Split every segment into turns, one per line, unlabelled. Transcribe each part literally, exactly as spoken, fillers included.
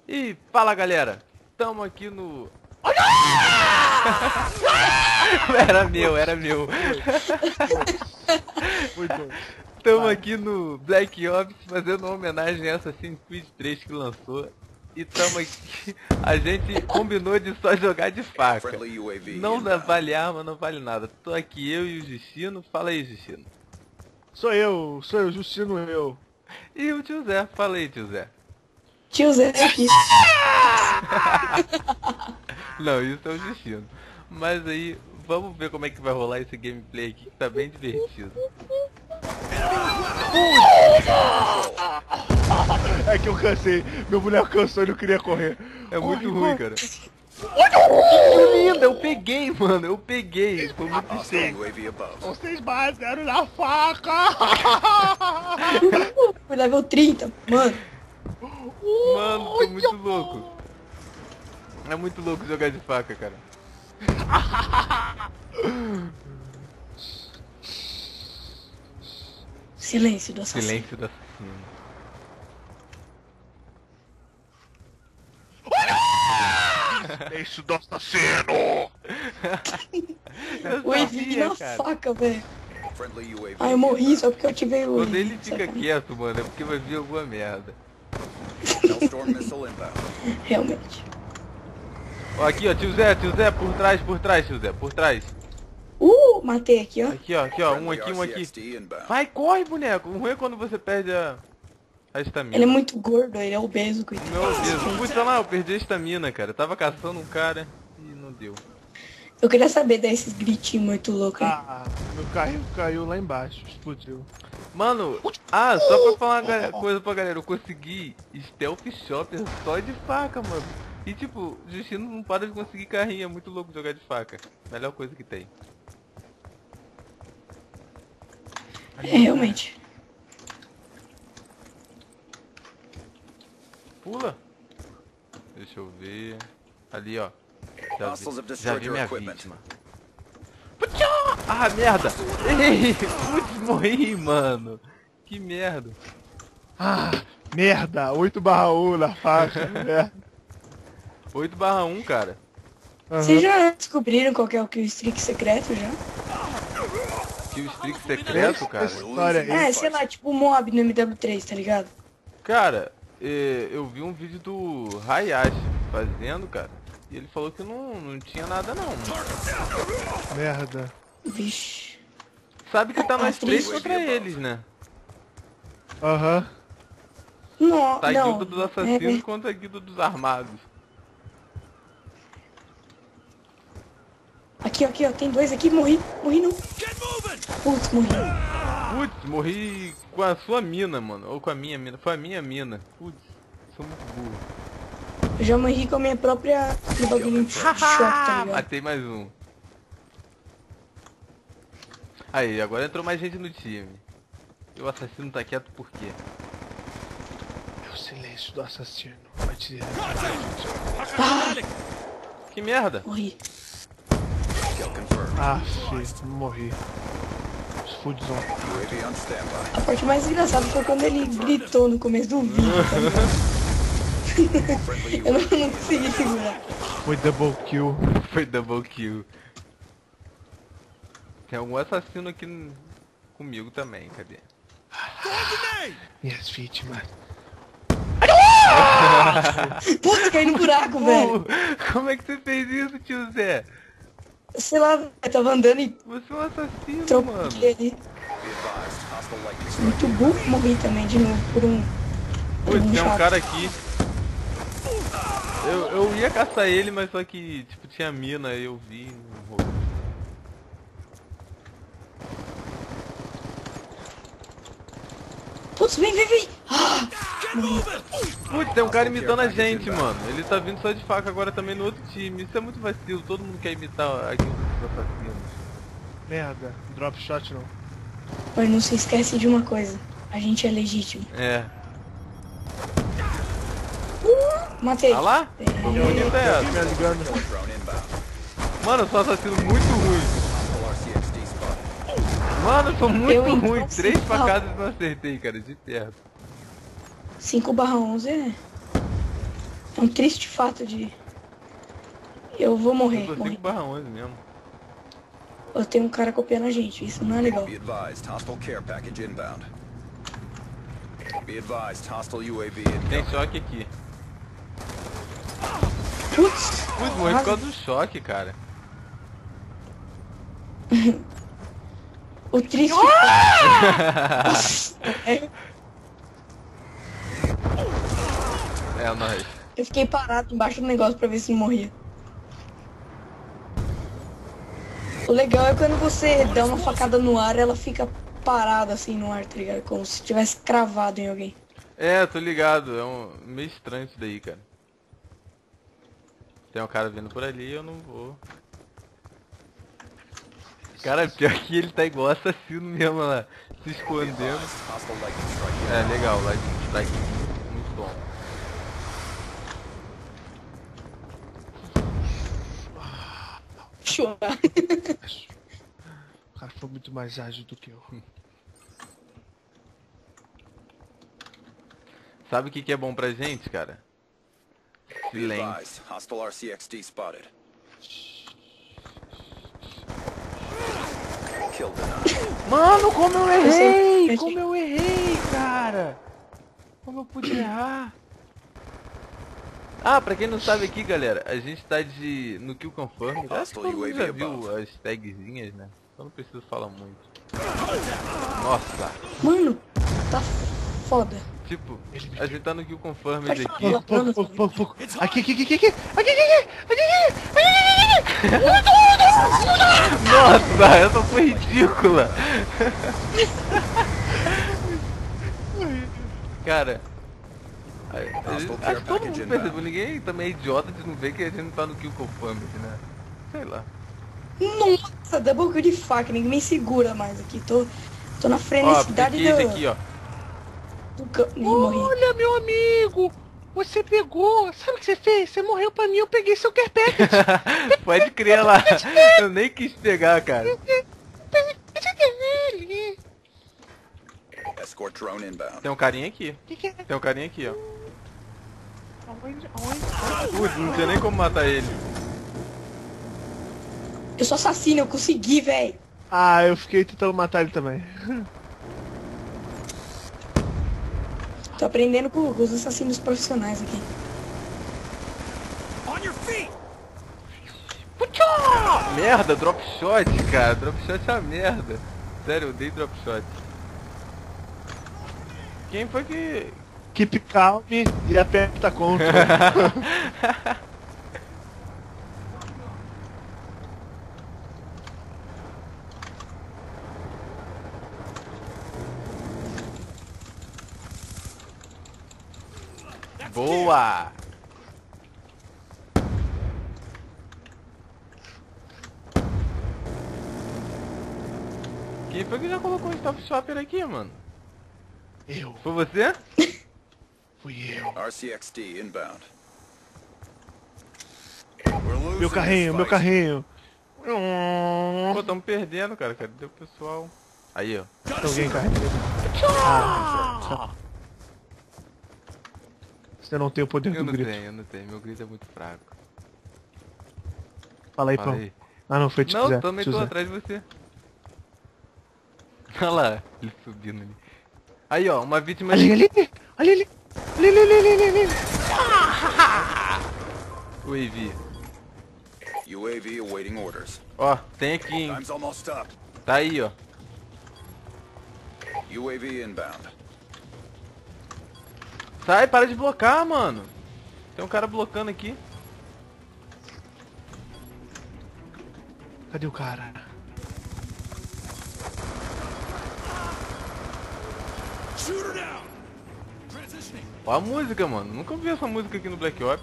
E fala galera, tamo aqui no... Era meu, era meu. Tamo aqui no Black Ops fazendo uma homenagem a Assassin's Creed três que lançou. E tamo aqui, a gente combinou de só jogar de faca. Não vale arma, não vale nada. Tô aqui eu e o Justino, fala aí Justino.
Sou eu, sou eu, Justino eu.
E o tio Zé, fala aí tio Zé.
Tio Zé aqui.
Não, isso é o Justino. Mas aí, vamos ver como é que vai rolar esse gameplay aqui, que tá bem divertido.
É que eu cansei, meu boneco cansou e não queria correr.
É muito
Corre,
ruim,
corre.
cara. Que lindo, eu peguei, mano, eu peguei. Foi muito cheio.
Vocês bateram na faca!
Fui level trinta, mano.
Mano, tô muito louco. É muito louco jogar de faca, cara.
Silêncio do assassino.
Silêncio do assassino.
Silêncio do assassino!
Eu
O Evi
sabia,
na
cara.
faca, velho. Ah, eu morri só porque eu tive o...
Quando ele fica quieto, mano, é porque vai vir alguma merda.
Realmente.
Ó, aqui, ó, tio Zé, tio Zé, por trás, por trás, tio Zé, por trás.
Uh, matei aqui, ó.
Aqui, ó, aqui, ó, um aqui, um aqui. Vai, corre, boneco. O ruim é quando você perde a... a estamina.
Ele é muito gordo, ele é obeso, coitado.
Meu Deus, putz, olha lá, eu perdi a estamina, cara. Eu tava caçando um cara e não deu.
Eu queria saber desses gritinhos muito loucos aí.
Ah, meu carrinho caiu lá embaixo, explodiu.
Mano, ah, só pra falar uma ga- coisa pra galera, eu consegui Stealth Shopper só de faca, mano. E tipo, Justino não para de conseguir carrinho, é muito louco jogar de faca. Melhor coisa que tem.
É, realmente.
Pula. Deixa eu ver. Ali, ó. Já vi, já vi minha vítima. Ah, merda! Ei, putz, morri, mano. Que merda.
Ah, merda, oito barra um na faixa, merda.
oito barra um, cara.
Aham.
Vocês já descobriram qual que é o kill streak secreto já?
Kill streak secreto, cara.
História aí.
É, sei lá, tipo mob no M W três, tá ligado?
Cara, eh, eu vi um vídeo do Hayashi fazendo, cara. E ele falou que não, não tinha nada não.
Merda.
Vixe.
Sabe que tá nós
Ah,
três
triste.
contra eles, né?
Aham.
Não,
Tá a
não.
guilda dos assassinos
É,
contra a guilda dos armados.
aqui, aqui, ó, tem dois aqui, morri, morri não. Putz, morri.
Putz, morri com a sua mina, mano. Ou com a minha mina. Foi a minha mina. Putz, sou muito burro.
Eu já morri com a minha própria aquele bagulho de choque, tá ligado?
Matei mais um. Aí, agora entrou mais gente no time. E o assassino tá quieto por quê?
É o silêncio do assassino. Vai te...
Que merda!
Morri.
Ah, filho, morri. Fudzão.
A parte mais engraçada foi quando ele gritou no começo do vídeo, tá ligado? Eu não, não consegui segurar.
Foi double kill.
Foi double kill. Tem algum assassino aqui n- comigo também, cadê?
Minhas vítimas.
Putz, caí no buraco, velho.
Pô, como é que você fez isso, tio Zé?
Sei lá, eu tava andando e
Você é um assassino, mano.
troquei ali. Muito burro, morri também de novo por um... por
Putz,
um
tem um
chato.
cara aqui. Eu, eu ia caçar ele, mas só que, tipo, tinha mina, aí eu vi e não rolou.
Putz, vem, vem, vem. Ah,
Putz, tem um cara imitando a gente, mano. Ele tá vindo só de faca agora também no outro time. Isso é muito vacilo, todo mundo quer imitar a guilda dos assassinos.
Merda, drop shot não.
mas não se esquece de uma coisa. A gente é legítimo.
É.
Matei.
Ah lá?
É,
Foi bonita essa.
Me ligando.
Mano, eu sou um assassino muito ruim. Mano, eu sou muito
Eu, então,
ruim. Três
sim,
facadas e não acertei, cara, de perto.
cinco barra onze é... É um triste fato de... Eu vou morrer.
Eu tô cinco barra onze mesmo.
Eu tenho um cara copiando a gente, isso não é legal.
Be advised, hostile care package inbound. Be advised, hostile U A V
Tem
inbound.
choque aqui.
Putz!
Putz, morri por causa do choque, cara.
O triste... é,
É, nóis.
eu fiquei parado embaixo do negócio pra ver se não morria. O legal é quando você dá uma facada no ar, ela fica parada assim no ar, tá ligado? Como se tivesse cravado em alguém.
É, tô ligado. É um meio estranho isso daí, cara. Tem um cara vindo por ali, eu não vou. Cara, pior que ele tá igual assassino mesmo lá, se escondendo.
Hostile lightning strike.
É, legal, Lightning Strike. Muito bom.
Chorar.
O cara foi muito mais ágil do que eu.
Sabe o que que é bom pra gente, cara?
Be
Silêncio.
advised, hostile R C X D spotted. Kill denied.
Mano, como eu
sei.
errei! Como eu errei, cara! Como eu pude errar?
Ah, pra quem não sabe aqui, galera, a gente tá de... no Kill Confirm. Acho que todo mundo já viu as tagzinhas, né? Então não preciso falar muito. Nossa!
Mano, tá foda.
Tipo, a gente tá no Kill Confirm
Pode
aqui.
falar.
Pouco, pouco, pouco, pouco. Aqui, aqui, aqui, aqui, aqui, aqui, aqui, aqui, aqui, aqui.
Nossa, essa foi ridícula! Cara... a- a- Acho que todo mundo percebeu, ninguém também é idiota de não ver que a gente não tá no Kill Confirm, né? Sei lá.
Nossa, double kill de faca, ninguém me segura mais aqui. Tô, tô na
Ó,
freneticidade
peguei esse
do,
aqui, ó.
do campo. Ih, morri.
Olha, meu amigo! Você pegou! Sabe o que você fez? Você morreu pra mim, eu peguei seu care package!
Pode crer lá. Eu nem quis pegar, cara.
Escort drone inbound.
Tem um carinha aqui.
Que que é?
Tem um carinha aqui, ó.
Aonde? Aonde?
Putz, não tinha nem como matar ele.
Eu sou assassino, eu consegui, velho.
Ah, eu fiquei tentando matar ele também.
Tô aprendendo com, com os assassinos profissionais aqui.
On your feet!
Merda, drop shot, cara. Drop shot é uma merda. Sério, eu odeio drop shot. Quem foi que...
Keep calm e aperta contra.
Boa! Quem foi que já colocou um stop shopper aqui, mano?
Eu,
Foi você?
fui eu.
R C X D inbound. We're losing
Meu carrinho,
this
meu
fight.
carrinho.
Pô, tamo perdendo, cara. Cadê o pessoal? Aí, ó.
Tem alguém carregando. Ah, você não tem o poder
Eu
do
não
grito.
tenho, eu não tenho. Meu grito é muito fraco.
Fala aí,
Fala
pão.
aí.
Ah, não, foi te
Não,
quiser.
também
te
tô
usar.
atrás de você. Olha lá, ele subindo ali. Aí, ó, uma vítima
Ali, ali, ali, ali. Ali, ali, ali, ali, ali, ali.
O A V.
U A V awaiting orders.
Ó, tem aqui, hein.
Time's almost up.
Tá aí, ó.
U A V inbound.
Sai, para de blocar, mano. Tem um cara blocando aqui.
Cadê o cara?
Ó a música, mano. Nunca vi essa música aqui no Black Ops.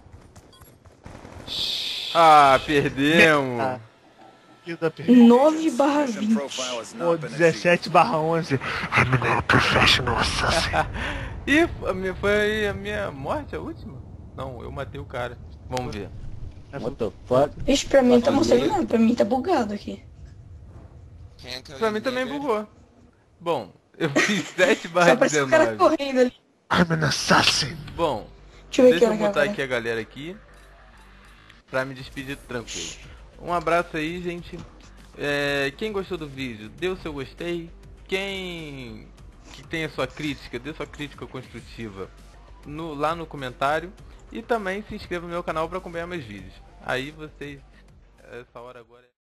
Ah, perdemos.
Ah, filho da perda.
nove barra
Mission
vinte.
profile has
Ô,
not been achieved.
dezessete barra onze. I'm a professional assassin.
Ih, a minha, foi a minha morte, a última? Não, eu matei o cara. Vamos ver.
What the fuck?
Ixi, pra mim não tá mostrando nada, pra mim tá bugado aqui.
Pra mim também bugou. Bom, eu fiz sete barra
Só apareceu o cara
dezenove.
correndo ali.
I'm an assassin.
Bom,
Deixa eu ver
Deixa
que
eu botar
agora.
aqui a galera aqui pra me despedir tranquilo. Um abraço aí, gente. É, quem gostou do vídeo, dê o seu gostei. Quem que tem a sua crítica, dê sua crítica construtiva no, lá no comentário. E também se inscreva no meu canal para acompanhar meus vídeos. Aí vocês, essa hora agora...